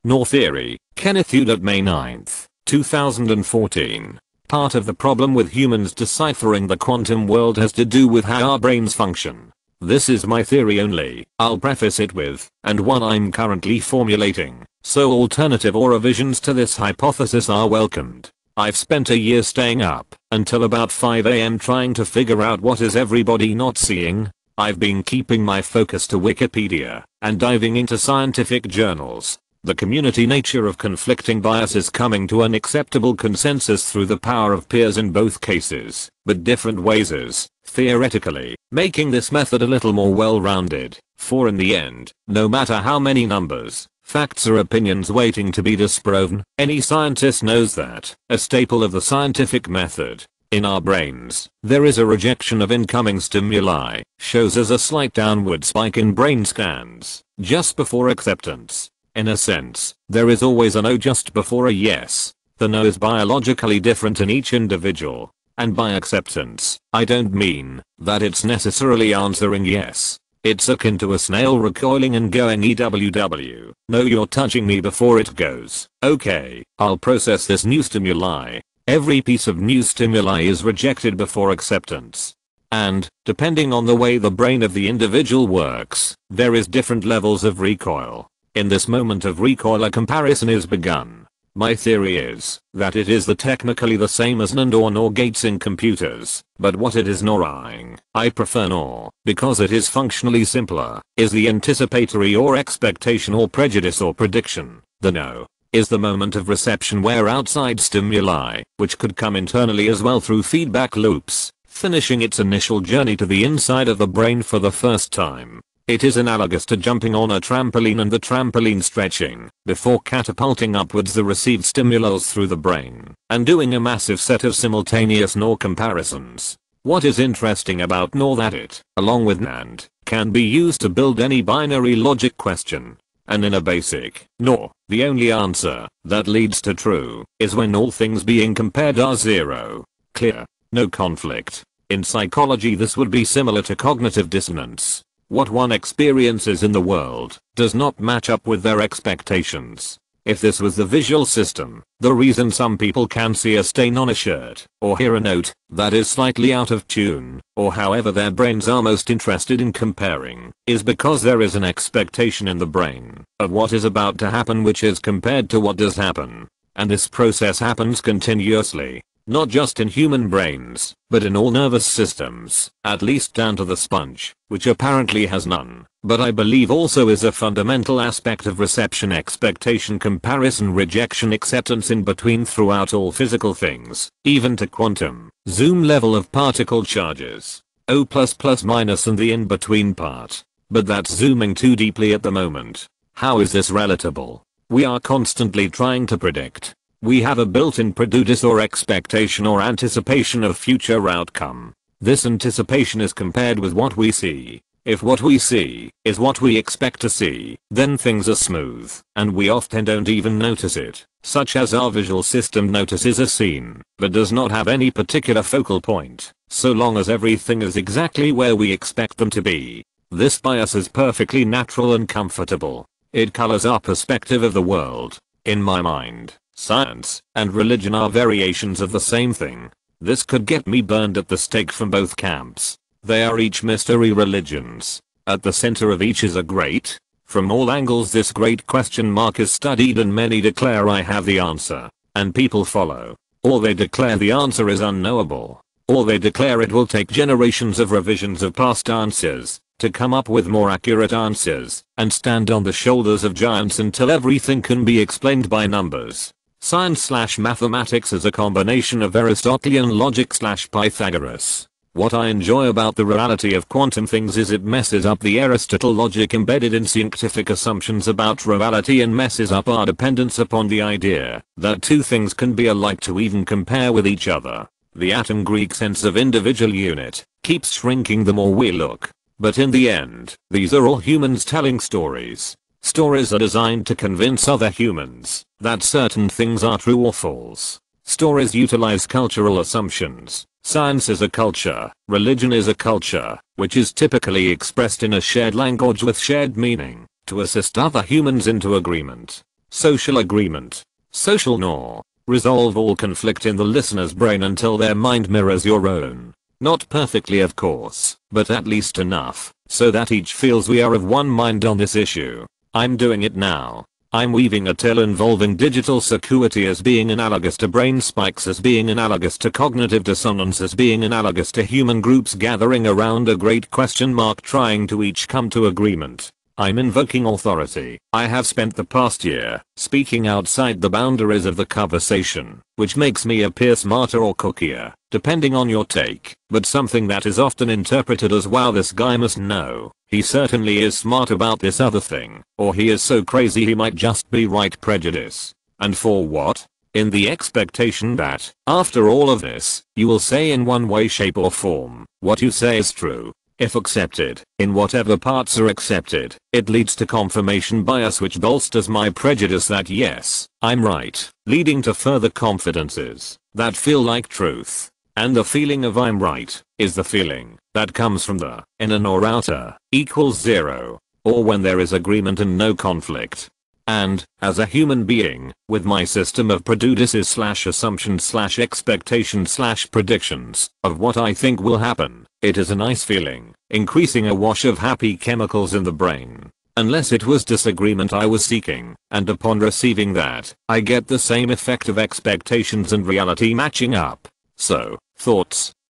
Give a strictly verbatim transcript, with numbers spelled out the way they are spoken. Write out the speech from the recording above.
Nor theory. Kenneth Hewlett, May ninth, two thousand fourteen. Part of the problem with humans deciphering the quantum world has to do with how our brains function. This is my theory only. I'll preface it with, and one I'm currently formulating, so alternative or revisions to this hypothesis are welcomed. I've spent a year staying up until about five a m trying to figure out what is everybody not seeing. I've been keeping my focus to Wikipedia and diving into scientific journals. The community nature of conflicting biases coming to an acceptable consensus through the power of peers in both cases, but different ways is, theoretically, making this method a little more well-rounded, for in the end, no matter how many numbers, facts or opinions waiting to be disproven, any scientist knows that, a staple of the scientific method, in our brains, there is a rejection of incoming stimuli, shows as a slight downward spike in brain scans, just before acceptance. In a sense, there is always a no just before a yes. The no is biologically different in each individual. And by acceptance, I don't mean that it's necessarily answering yes. It's akin to a snail recoiling and going E W W. No, you're touching me before it goes. Okay, I'll process this new stimuli. Every piece of new stimuli is rejected before acceptance. And, depending on the way the brain of the individual works, there is different levels of recoil. In this moment of recoil a comparison is begun. My theory is that it is the technically the same as NAND or NOR gates in computers, but what it is NORing, I prefer NOR, because it is functionally simpler, is the anticipatory or expectation or prejudice or prediction. The no is the moment of reception where outside stimuli, which could come internally as well through feedback loops, finishing its initial journey to the inside of the brain for the first time. It is analogous to jumping on a trampoline and the trampoline stretching before catapulting upwards the received stimulus through the brain and doing a massive set of simultaneous NOR comparisons. What is interesting about NOR that it, along with NAND, can be used to build any binary logic question. And in a basic NOR, the only answer that leads to true is when all things being compared are zero. Clear. No conflict. In psychology this would be similar to cognitive dissonance. What one experiences in the world does not match up with their expectations. If this was the visual system, the reason some people can see a stain on a shirt, or hear a note that is slightly out of tune, or however their brains are most interested in comparing, is because there is an expectation in the brain of what is about to happen which is compared to what does happen. And this process happens continuously. Not just in human brains, but in all nervous systems, at least down to the sponge, which apparently has none, but I believe also is a fundamental aspect of reception, expectation, comparison, rejection, acceptance in between throughout all physical things, even to quantum, zoom level of particle charges, O plus plus minus and the in-between part. But that's zooming too deeply at the moment. How is this relatable? We are constantly trying to predict. We have a built-in prejudice or expectation or anticipation of future outcome. This anticipation is compared with what we see. If what we see is what we expect to see, then things are smooth, and we often don't even notice it, such as our visual system notices a scene, but does not have any particular focal point, so long as everything is exactly where we expect them to be. This bias is perfectly natural and comfortable. It colors our perspective of the world. In my mind, science and religion are variations of the same thing. This could get me burned at the stake from both camps. They are each mystery religions. At the center of each is a great. From all angles this great question mark is studied and many declare I have the answer. And people follow. Or they declare the answer is unknowable. Or they declare it will take generations of revisions of past answers to come up with more accurate answers and stand on the shoulders of giants until everything can be explained by numbers. Science slash mathematics is a combination of Aristotelian logic slash Pythagoras. What I enjoy about the reality of quantum things is it messes up the Aristotle logic embedded in scientific assumptions about reality and messes up our dependence upon the idea that two things can be alike to even compare with each other. The atom Greek sense of individual unit keeps shrinking the more we look. But in the end, these are all humans telling stories. Stories are designed to convince other humans that certain things are true or false. Stories utilize cultural assumptions. Science is a culture, religion is a culture, which is typically expressed in a shared language with shared meaning, to assist other humans into agreement. social agreement, social norm. Resolve all conflict in the listener's brain until their mind mirrors your own. Not perfectly of course, but at least enough, so that each feels we are of one mind on this issue. I'm doing it now. I'm weaving a tale involving digital circuity as being analogous to brain spikes, as being analogous to cognitive dissonance, as being analogous to human groups gathering around a great question mark trying to each come to agreement. I'm invoking authority. I have spent the past year speaking outside the boundaries of the conversation, which makes me appear smarter or cookier, depending on your take, but something that is often interpreted as, wow, this guy must know. He certainly is smart about this other thing, or he is so crazy he might just be right. Prejudice. And for what? In the expectation that, after all of this, you will say in one way, shape or form, what you say is true. If accepted, in whatever parts are accepted, it leads to confirmation bias, which bolsters my prejudice that yes, I'm right, leading to further confidences that feel like truth. And the feeling of I'm right is the feeling that comes from the inner or outer equals zero, or when there is agreement and no conflict. And, as a human being, with my system of prejudices slash assumptions slash expectations slash predictions of what I think will happen, it is a nice feeling, increasing a wash of happy chemicals in the brain. Unless it was disagreement I was seeking, and upon receiving that, I get the same effect of expectations and reality matching up. So, thoughts?